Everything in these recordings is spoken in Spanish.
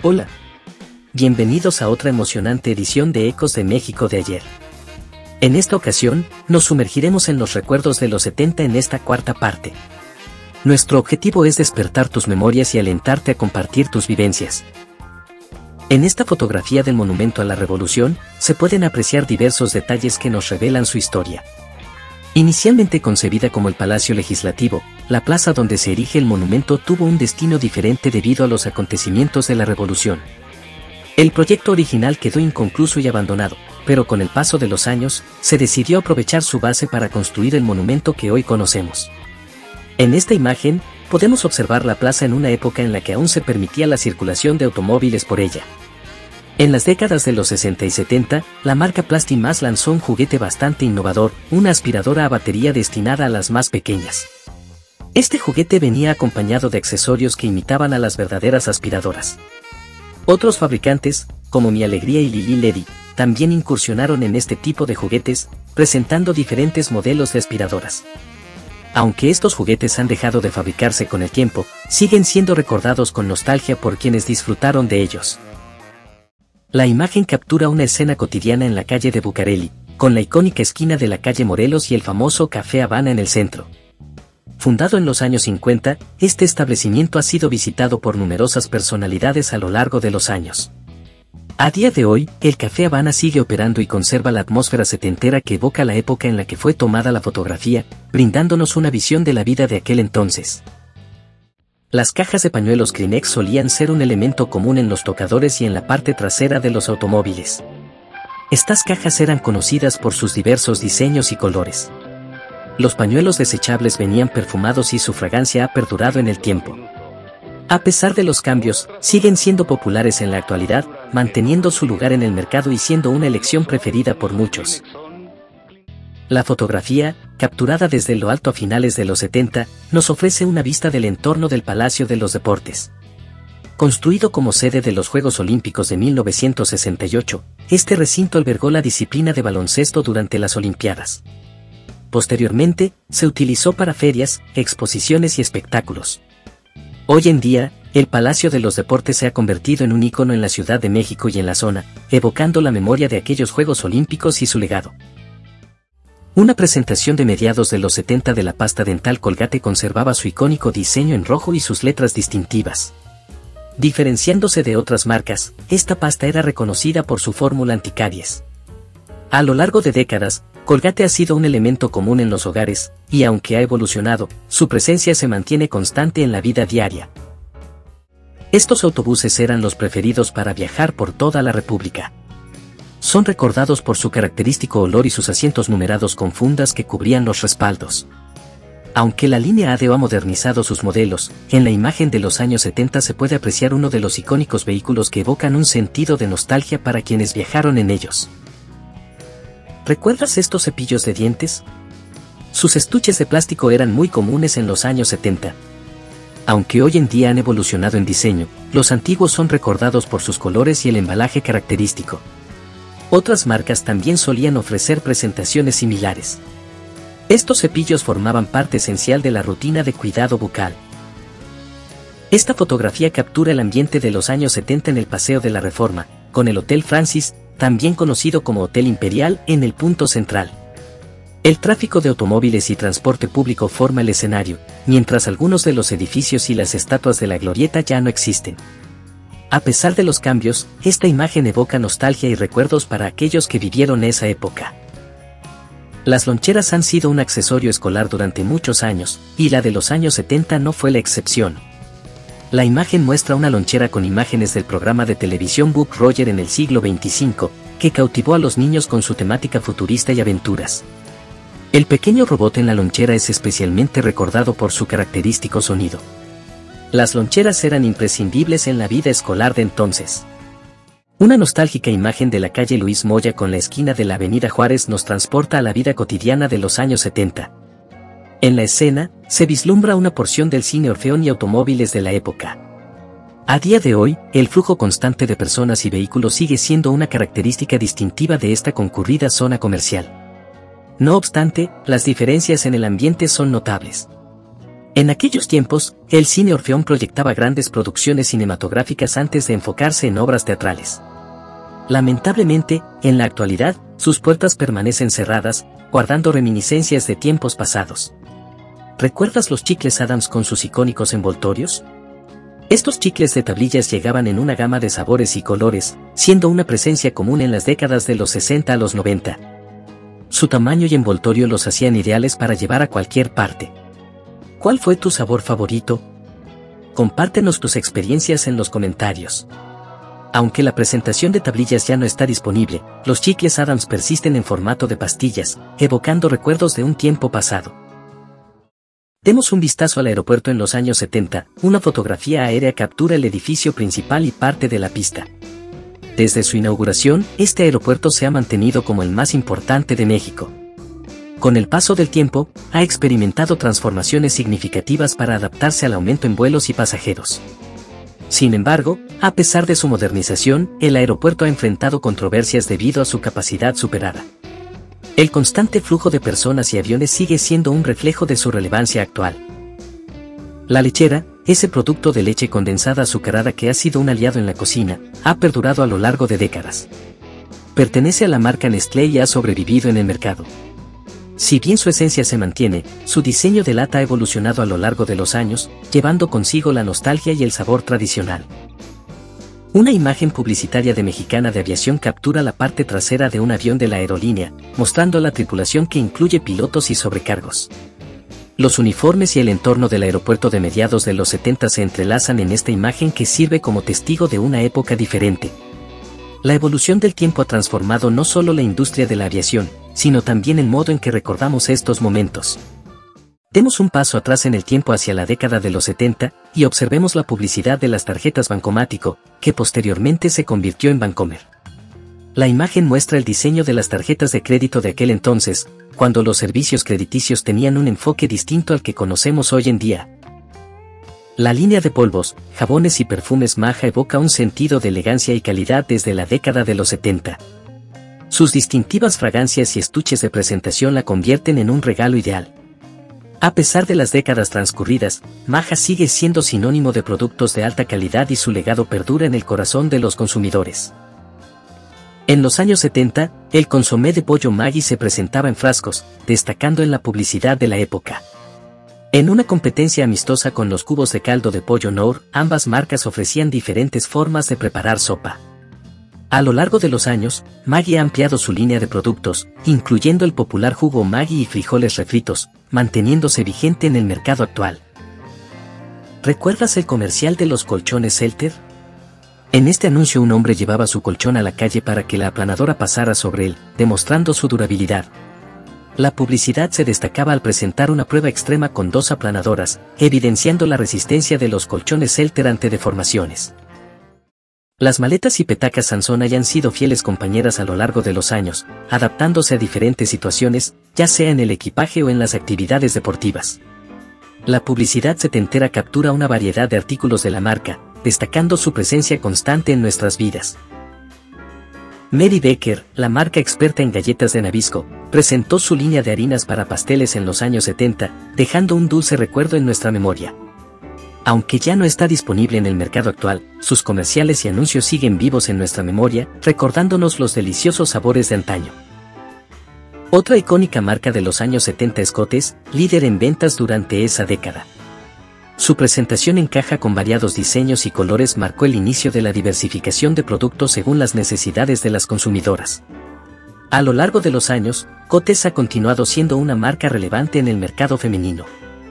Hola. Bienvenidos a otra emocionante edición de Ecos de México de ayer. En esta ocasión, nos sumergiremos en los recuerdos de los 70 en esta cuarta parte. Nuestro objetivo es despertar tus memorias y alentarte a compartir tus vivencias. En esta fotografía del Monumento a la Revolución, se pueden apreciar diversos detalles que nos revelan su historia. Inicialmente concebida como el Palacio Legislativo, la plaza donde se erige el monumento tuvo un destino diferente debido a los acontecimientos de la Revolución. El proyecto original quedó inconcluso y abandonado, pero con el paso de los años, se decidió aprovechar su base para construir el monumento que hoy conocemos. En esta imagen, podemos observar la plaza en una época en la que aún se permitía la circulación de automóviles por ella. En las décadas de los 60 y 70, la marca Plastimás lanzó un juguete bastante innovador, una aspiradora a batería destinada a las más pequeñas. Este juguete venía acompañado de accesorios que imitaban a las verdaderas aspiradoras. Otros fabricantes, como Mi Alegría y Lili Ledy, también incursionaron en este tipo de juguetes, presentando diferentes modelos de aspiradoras. Aunque estos juguetes han dejado de fabricarse con el tiempo, siguen siendo recordados con nostalgia por quienes disfrutaron de ellos. La imagen captura una escena cotidiana en la calle de Bucareli, con la icónica esquina de la calle Morelos y el famoso Café Habana en el centro. Fundado en los años 50, este establecimiento ha sido visitado por numerosas personalidades a lo largo de los años. A día de hoy, el Café Habana sigue operando y conserva la atmósfera setentera que evoca la época en la que fue tomada la fotografía, brindándonos una visión de la vida de aquel entonces. Las cajas de pañuelos Kleenex solían ser un elemento común en los tocadores y en la parte trasera de los automóviles. Estas cajas eran conocidas por sus diversos diseños y colores. Los pañuelos desechables venían perfumados y su fragancia ha perdurado en el tiempo. A pesar de los cambios, siguen siendo populares en la actualidad, manteniendo su lugar en el mercado y siendo una elección preferida por muchos. La fotografía, capturada desde lo alto a finales de los 70, nos ofrece una vista del entorno del Palacio de los Deportes. Construido como sede de los Juegos Olímpicos de 1968, este recinto albergó la disciplina de baloncesto durante las Olimpiadas. Posteriormente, se utilizó para ferias, exposiciones y espectáculos. Hoy en día, el Palacio de los Deportes se ha convertido en un ícono en la Ciudad de México y en la zona, evocando la memoria de aquellos Juegos Olímpicos y su legado. Una presentación de mediados de los 70 de la pasta dental Colgate conservaba su icónico diseño en rojo y sus letras distintivas. Diferenciándose de otras marcas, esta pasta era reconocida por su fórmula anticaries. A lo largo de décadas, Colgate ha sido un elemento común en los hogares, y aunque ha evolucionado, su presencia se mantiene constante en la vida diaria. Estos autobuses eran los preferidos para viajar por toda la República. Son recordados por su característico olor y sus asientos numerados con fundas que cubrían los respaldos. Aunque la línea ADO ha modernizado sus modelos, en la imagen de los años 70 se puede apreciar uno de los icónicos vehículos que evocan un sentido de nostalgia para quienes viajaron en ellos. ¿Recuerdas estos cepillos de dientes? Sus estuches de plástico eran muy comunes en los años 70. Aunque hoy en día han evolucionado en diseño, los antiguos son recordados por sus colores y el embalaje característico. Otras marcas también solían ofrecer presentaciones similares. Estos cepillos formaban parte esencial de la rutina de cuidado bucal. Esta fotografía captura el ambiente de los años 70 en el Paseo de la Reforma, con el Hotel Francis, también conocido como Hotel Imperial, en el punto central. El tráfico de automóviles y transporte público forma el escenario, mientras algunos de los edificios y las estatuas de la glorieta ya no existen. A pesar de los cambios, esta imagen evoca nostalgia y recuerdos para aquellos que vivieron esa época. Las loncheras han sido un accesorio escolar durante muchos años, y la de los años 70 no fue la excepción. La imagen muestra una lonchera con imágenes del programa de televisión Buck Rogers en el siglo XXV, que cautivó a los niños con su temática futurista y aventuras. El pequeño robot en la lonchera es especialmente recordado por su característico sonido. Las loncheras eran imprescindibles en la vida escolar de entonces. Una nostálgica imagen de la calle Luis Moya con la esquina de la avenida Juárez nos transporta a la vida cotidiana de los años 70. En la escena, se vislumbra una porción del cine Orfeón y automóviles de la época. A día de hoy, el flujo constante de personas y vehículos sigue siendo una característica distintiva de esta concurrida zona comercial. No obstante, las diferencias en el ambiente son notables. En aquellos tiempos, el cine Orfeón proyectaba grandes producciones cinematográficas antes de enfocarse en obras teatrales. Lamentablemente, en la actualidad, sus puertas permanecen cerradas, guardando reminiscencias de tiempos pasados. ¿Recuerdas los chicles Adams con sus icónicos envoltorios? Estos chicles de tablillas llegaban en una gama de sabores y colores, siendo una presencia común en las décadas de los 60 a los 90. Su tamaño y envoltorio los hacían ideales para llevar a cualquier parte. ¿Cuál fue tu sabor favorito? Compártenos tus experiencias en los comentarios. Aunque la presentación de tablillas ya no está disponible, los chicles Adams persisten en formato de pastillas, evocando recuerdos de un tiempo pasado. Demos un vistazo al aeropuerto en los años 70, una fotografía aérea captura el edificio principal y parte de la pista. Desde su inauguración, este aeropuerto se ha mantenido como el más importante de México. Con el paso del tiempo, ha experimentado transformaciones significativas para adaptarse al aumento en vuelos y pasajeros. Sin embargo, a pesar de su modernización, el aeropuerto ha enfrentado controversias debido a su capacidad superada. El constante flujo de personas y aviones sigue siendo un reflejo de su relevancia actual. La lechera, ese producto de leche condensada azucarada que ha sido un aliado en la cocina, ha perdurado a lo largo de décadas. Pertenece a la marca Nestlé y ha sobrevivido en el mercado. Si bien su esencia se mantiene, su diseño de lata ha evolucionado a lo largo de los años, llevando consigo la nostalgia y el sabor tradicional. Una imagen publicitaria de Mexicana de Aviación captura la parte trasera de un avión de la aerolínea, mostrando la tripulación que incluye pilotos y sobrecargos. Los uniformes y el entorno del aeropuerto de mediados de los 70 se entrelazan en esta imagen que sirve como testigo de una época diferente. La evolución del tiempo ha transformado no solo la industria de la aviación, sino también el modo en que recordamos estos momentos. Demos un paso atrás en el tiempo hacia la década de los 70 y observemos la publicidad de las tarjetas Bancomático, que posteriormente se convirtió en Bancomer. La imagen muestra el diseño de las tarjetas de crédito de aquel entonces, cuando los servicios crediticios tenían un enfoque distinto al que conocemos hoy en día. La línea de polvos, jabones y perfumes Maja evoca un sentido de elegancia y calidad desde la década de los 70. Sus distintivas fragancias y estuches de presentación la convierten en un regalo ideal. A pesar de las décadas transcurridas, Maja sigue siendo sinónimo de productos de alta calidad y su legado perdura en el corazón de los consumidores. En los años 70, el consomé de pollo Maggi se presentaba en frascos, destacando en la publicidad de la época. En una competencia amistosa con los cubos de caldo de pollo Knorr, ambas marcas ofrecían diferentes formas de preparar sopa. A lo largo de los años, Maggi ha ampliado su línea de productos, incluyendo el popular jugo Maggi y frijoles refritos, manteniéndose vigente en el mercado actual. ¿Recuerdas el comercial de los colchones Selter? En este anuncio un hombre llevaba su colchón a la calle para que la aplanadora pasara sobre él, demostrando su durabilidad. La publicidad se destacaba al presentar una prueba extrema con 2 aplanadoras, evidenciando la resistencia de los colchones Selter ante deformaciones. Las maletas y petacas Sansón hayan sido fieles compañeras a lo largo de los años, adaptándose a diferentes situaciones, ya sea en el equipaje o en las actividades deportivas. La publicidad setentera captura una variedad de artículos de la marca, destacando su presencia constante en nuestras vidas. Mary Baker, la marca experta en galletas de Nabisco, presentó su línea de harinas para pasteles en los años 70, dejando un dulce recuerdo en nuestra memoria. Aunque ya no está disponible en el mercado actual, sus comerciales y anuncios siguen vivos en nuestra memoria, recordándonos los deliciosos sabores de antaño. Otra icónica marca de los años 70 es Cotes, líder en ventas durante esa década. Su presentación en caja con variados diseños y colores marcó el inicio de la diversificación de productos según las necesidades de las consumidoras. A lo largo de los años, Cotes ha continuado siendo una marca relevante en el mercado femenino.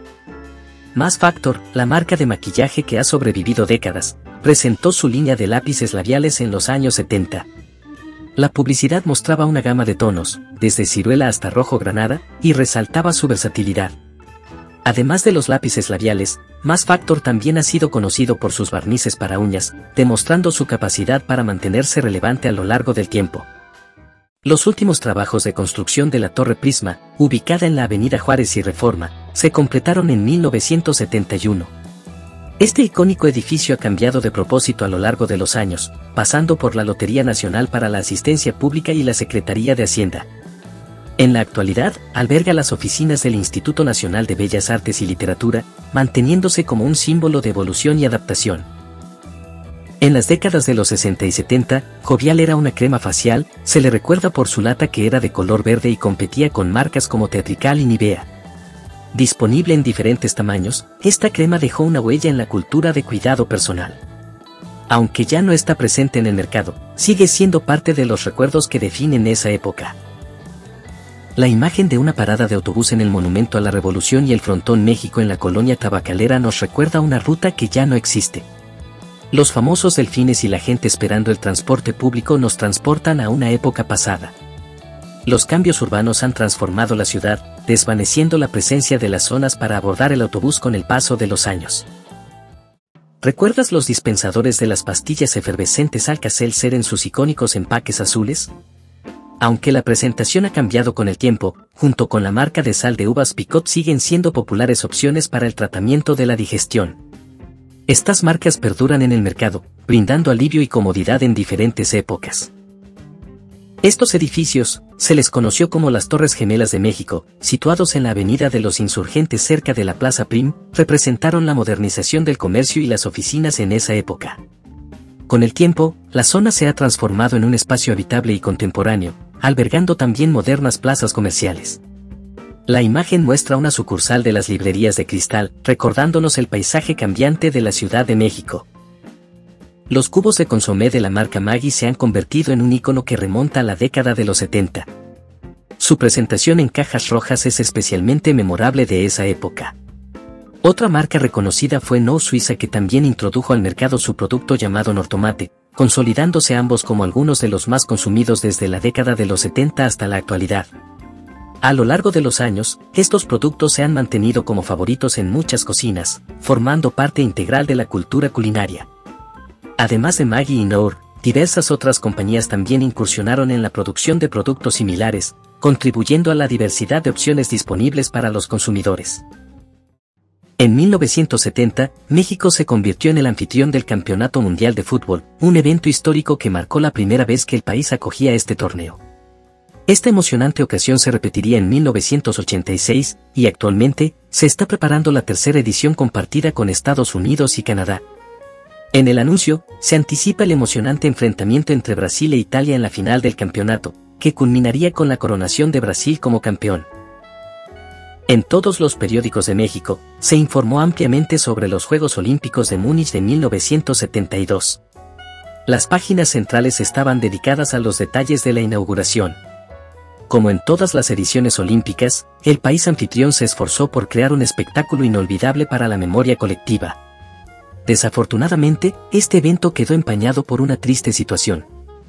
Mass Factor, la marca de maquillaje que ha sobrevivido décadas, presentó su línea de lápices labiales en los años 70. La publicidad mostraba una gama de tonos, desde ciruela hasta rojo granada, y resaltaba su versatilidad. Además de los lápices labiales, Mass Factor también ha sido conocido por sus barnices para uñas, demostrando su capacidad para mantenerse relevante a lo largo del tiempo. Los últimos trabajos de construcción de la Torre Prisma, ubicada en la Avenida Juárez y Reforma, se completaron en 1971. Este icónico edificio ha cambiado de propósito a lo largo de los años, pasando por la Lotería Nacional para la Asistencia Pública y la Secretaría de Hacienda. En la actualidad, alberga las oficinas del Instituto Nacional de Bellas Artes y Literatura, manteniéndose como un símbolo de evolución y adaptación. En las décadas de los 60 y 70, Jovial era una crema facial, se le recuerda por su lata que era de color verde y competía con marcas como Teatrical y Nivea. Disponible en diferentes tamaños, esta crema dejó una huella en la cultura de cuidado personal. Aunque ya no está presente en el mercado, sigue siendo parte de los recuerdos que definen esa época. La imagen de una parada de autobús en el Monumento a la Revolución y el Frontón México en la colonia tabacalera nos recuerda una ruta que ya no existe. Los famosos delfines y la gente esperando el transporte público nos transportan a una época pasada. Los cambios urbanos han transformado la ciudad, desvaneciendo la presencia de las zonas para abordar el autobús con el paso de los años. ¿Recuerdas los dispensadores de las pastillas efervescentes Alka-Seltzer en sus icónicos empaques azules? Aunque la presentación ha cambiado con el tiempo, junto con la marca de sal de uvas Picot siguen siendo populares opciones para el tratamiento de la digestión. Estas marcas perduran en el mercado, brindando alivio y comodidad en diferentes épocas. Estos edificios, se les conoció como las Torres Gemelas de México, situados en la Avenida de los Insurgentes cerca de la Plaza Prim, representaron la modernización del comercio y las oficinas en esa época. Con el tiempo, la zona se ha transformado en un espacio habitable y contemporáneo, albergando también modernas plazas comerciales. La imagen muestra una sucursal de las librerías de cristal, recordándonos el paisaje cambiante de la Ciudad de México. Los cubos de consomé de la marca Maggi se han convertido en un ícono que remonta a la década de los 70. Su presentación en cajas rojas es especialmente memorable de esa época. Otra marca reconocida fue No Suiza, que también introdujo al mercado su producto llamado Nortomate, consolidándose ambos como algunos de los más consumidos desde la década de los 70 hasta la actualidad. A lo largo de los años, estos productos se han mantenido como favoritos en muchas cocinas, formando parte integral de la cultura culinaria. Además de Maggi y Knorr, diversas otras compañías también incursionaron en la producción de productos similares, contribuyendo a la diversidad de opciones disponibles para los consumidores. En 1970, México se convirtió en el anfitrión del Campeonato Mundial de Fútbol, un evento histórico que marcó la primera vez que el país acogía este torneo. Esta emocionante ocasión se repetiría en 1986, y actualmente, se está preparando la tercera edición compartida con Estados Unidos y Canadá. En el anuncio, se anticipa el emocionante enfrentamiento entre Brasil e Italia en la final del campeonato, que culminaría con la coronación de Brasil como campeón. En todos los periódicos de México, se informó ampliamente sobre los Juegos Olímpicos de Múnich de 1972. Las páginas centrales estaban dedicadas a los detalles de la inauguración. Como en todas las ediciones olímpicas, el país anfitrión se esforzó por crear un espectáculo inolvidable para la memoria colectiva. Desafortunadamente, este evento quedó empañado por una triste situación.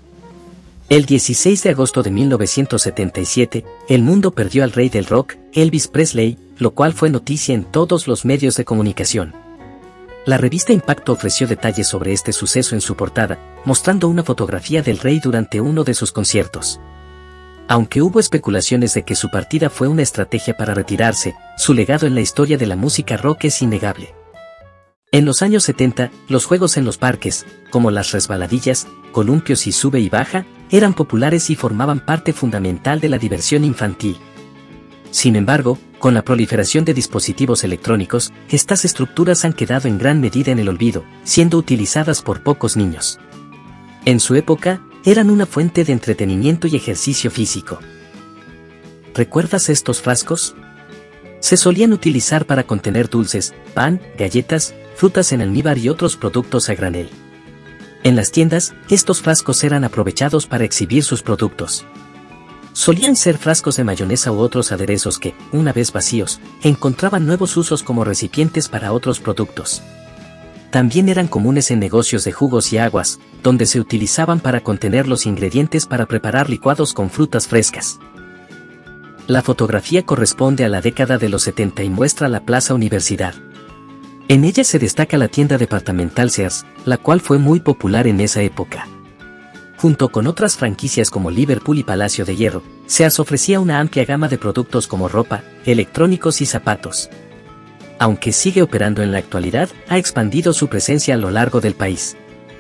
El 16 de agosto de 1977, el mundo perdió al rey del rock, Elvis Presley, lo cual fue noticia en todos los medios de comunicación. La revista Impacto ofreció detalles sobre este suceso en su portada, mostrando una fotografía del rey durante uno de sus conciertos. Aunque hubo especulaciones de que su partida fue una estrategia para retirarse, su legado en la historia de la música rock es innegable. En los años 70, los juegos en los parques, como las resbaladillas, columpios y sube y baja, eran populares y formaban parte fundamental de la diversión infantil. Sin embargo, con la proliferación de dispositivos electrónicos, estas estructuras han quedado en gran medida en el olvido, siendo utilizadas por pocos niños. En su época, eran una fuente de entretenimiento y ejercicio físico. ¿Recuerdas estos frascos? Se solían utilizar para contener dulces, pan, galletas, frutas en almíbar y otros productos a granel. En las tiendas, estos frascos eran aprovechados para exhibir sus productos. Solían ser frascos de mayonesa u otros aderezos que, una vez vacíos, encontraban nuevos usos como recipientes para otros productos. También eran comunes en negocios de jugos y aguas, donde se utilizaban para contener los ingredientes para preparar licuados con frutas frescas. La fotografía corresponde a la década de los 70 y muestra la Plaza Universidad. En ella se destaca la tienda departamental Sears, la cual fue muy popular en esa época. Junto con otras franquicias como Liverpool y Palacio de Hierro, Sears ofrecía una amplia gama de productos como ropa, electrónicos y zapatos. Aunque sigue operando en la actualidad, ha expandido su presencia a lo largo del país.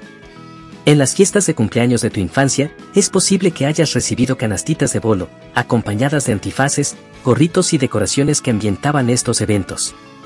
En las fiestas de cumpleaños de tu infancia, es posible que hayas recibido canastitas de bolo, acompañadas de antifaces, gorritos y decoraciones que ambientaban estos eventos.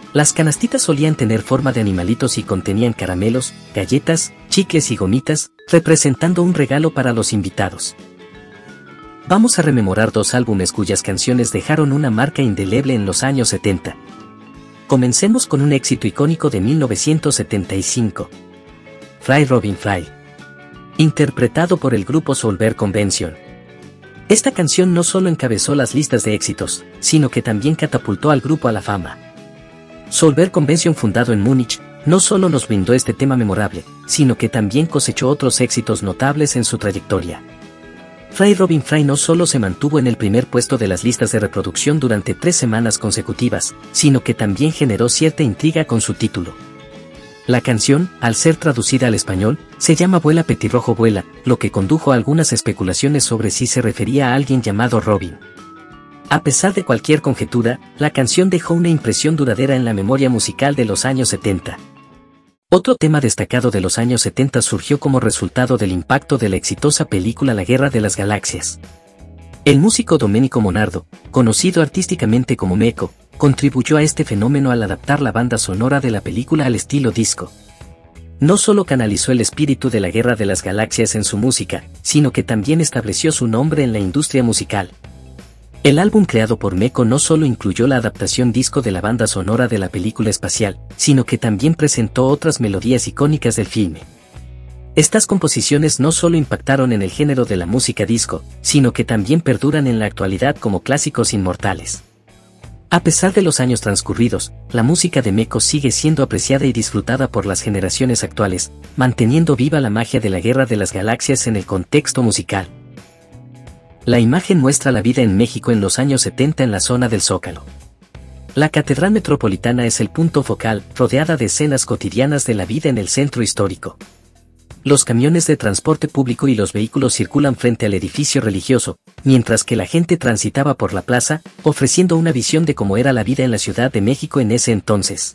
Las canastitas solían tener forma de animalitos y contenían caramelos, galletas, chicles y gomitas, representando un regalo para los invitados. Vamos a rememorar dos álbumes cuyas canciones dejaron una marca indeleble en los años 70. Comencemos con un éxito icónico de 1975. Fly Robin Fly. Interpretado por el grupo Solver Convention. Esta canción no solo encabezó las listas de éxitos, sino que también catapultó al grupo a la fama. Solver Convention, fundado en Múnich, no solo nos brindó este tema memorable, sino que también cosechó otros éxitos notables en su trayectoria. Fly Robin Fly no solo se mantuvo en el primer puesto de las listas de reproducción durante 3 semanas consecutivas, sino que también generó cierta intriga con su título. La canción, al ser traducida al español, se llama Vuela Petirrojo Vuela, lo que condujo a algunas especulaciones sobre si se refería a alguien llamado Robin. A pesar de cualquier conjetura, la canción dejó una impresión duradera en la memoria musical de los años 70. Otro tema destacado de los años 70 surgió como resultado del impacto de la exitosa película La Guerra de las Galaxias. El músico Domenico Monardo, conocido artísticamente como Meco, contribuyó a este fenómeno al adaptar la banda sonora de la película al estilo disco. No solo canalizó el espíritu de la Guerra de las Galaxias en su música, sino que también estableció su nombre en la industria musical. El álbum creado por Meco no solo incluyó la adaptación disco de la banda sonora de la película espacial, sino que también presentó otras melodías icónicas del filme. Estas composiciones no solo impactaron en el género de la música disco, sino que también perduran en la actualidad como clásicos inmortales. A pesar de los años transcurridos, la música de Meco sigue siendo apreciada y disfrutada por las generaciones actuales, manteniendo viva la magia de la Guerra de las Galaxias en el contexto musical. La imagen muestra la vida en México en los años 70 en la zona del Zócalo. La Catedral Metropolitana es el punto focal, rodeada de escenas cotidianas de la vida en el centro histórico. Los camiones de transporte público y los vehículos circulan frente al edificio religioso, mientras que la gente transitaba por la plaza, ofreciendo una visión de cómo era la vida en la Ciudad de México en ese entonces.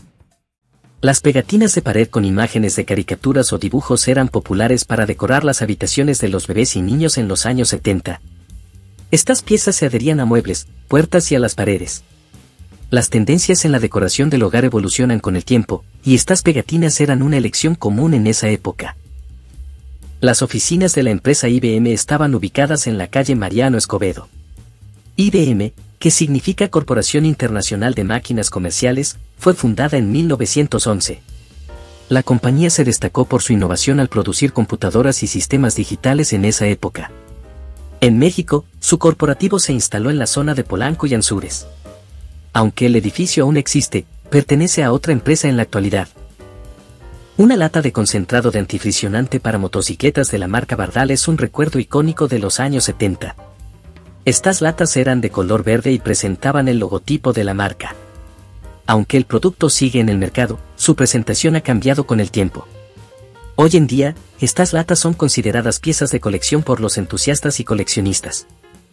Las pegatinas de pared con imágenes de caricaturas o dibujos eran populares para decorar las habitaciones de los bebés y niños en los años 70. Estas piezas se adherían a muebles, puertas y a las paredes. Las tendencias en la decoración del hogar evolucionan con el tiempo, y estas pegatinas eran una elección común en esa época. Las oficinas de la empresa IBM estaban ubicadas en la calle Mariano Escobedo. IBM, que significa Corporación Internacional de Máquinas Comerciales, fue fundada en 1911. La compañía se destacó por su innovación al producir computadoras y sistemas digitales en esa época. En México, su corporativo se instaló en la zona de Polanco y Anzures. Aunque el edificio aún existe, pertenece a otra empresa en la actualidad. Una lata de concentrado de antifrisionante para motocicletas de la marca Bardal es un recuerdo icónico de los años 70. Estas latas eran de color verde y presentaban el logotipo de la marca. Aunque el producto sigue en el mercado, su presentación ha cambiado con el tiempo. Hoy en día, estas latas son consideradas piezas de colección por los entusiastas y coleccionistas.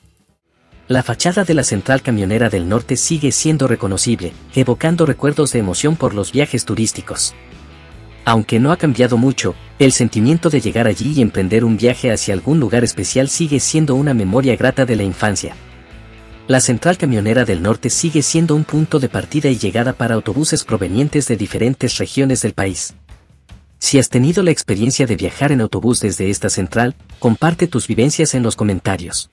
La fachada de la Central Camionera del Norte sigue siendo reconocible, evocando recuerdos de emoción por los viajes turísticos. Aunque no ha cambiado mucho, el sentimiento de llegar allí y emprender un viaje hacia algún lugar especial sigue siendo una memoria grata de la infancia. La Central Camionera del Norte sigue siendo un punto de partida y llegada para autobuses provenientes de diferentes regiones del país. Si has tenido la experiencia de viajar en autobús desde esta central, comparte tus vivencias en los comentarios.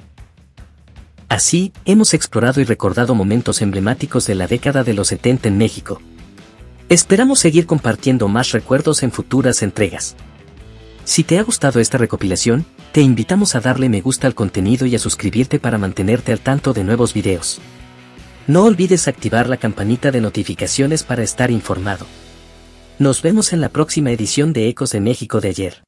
Así, hemos explorado y recordado momentos emblemáticos de la década de los 70 en México. Esperamos seguir compartiendo más recuerdos en futuras entregas. Si te ha gustado esta recopilación, te invitamos a darle me gusta al contenido y a suscribirte para mantenerte al tanto de nuevos videos. No olvides activar la campanita de notificaciones para estar informado. Nos vemos en la próxima edición de Ecos de México de ayer.